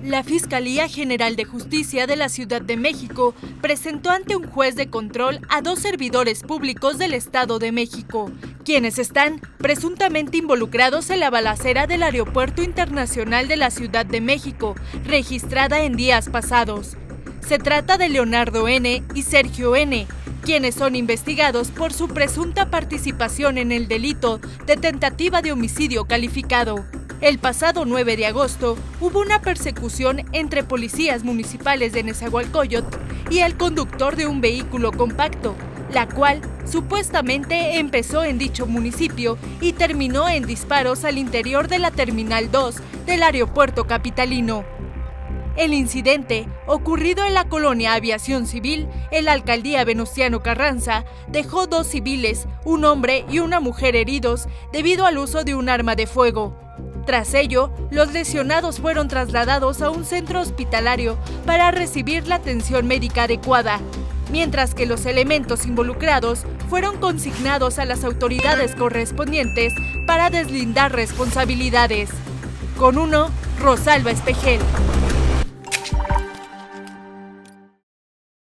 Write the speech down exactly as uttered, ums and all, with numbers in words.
La Fiscalía General de Justicia de la Ciudad de México presentó ante un juez de control a dos servidores públicos del Estado de México, quienes están presuntamente involucrados en la balacera del Aeropuerto Internacional de la Ciudad de México, registrada en días pasados. Se trata de Leonardo N. y Sergio N., quienes son investigados por su presunta participación en el delito de tentativa de homicidio calificado. El pasado nueve de agosto hubo una persecución entre policías municipales de Nezahualcóyotl y el conductor de un vehículo compacto, la cual supuestamente empezó en dicho municipio y terminó en disparos al interior de la Terminal dos del aeropuerto capitalino. El incidente, ocurrido en la colonia Aviación Civil, en la alcaldía Venustiano Carranza, dejó dos civiles, un hombre y una mujer heridos debido al uso de un arma de fuego. Tras ello, los lesionados fueron trasladados a un centro hospitalario para recibir la atención médica adecuada, mientras que los elementos involucrados fueron consignados a las autoridades correspondientes para deslindar responsabilidades. Con uno, Rosalba Espejel.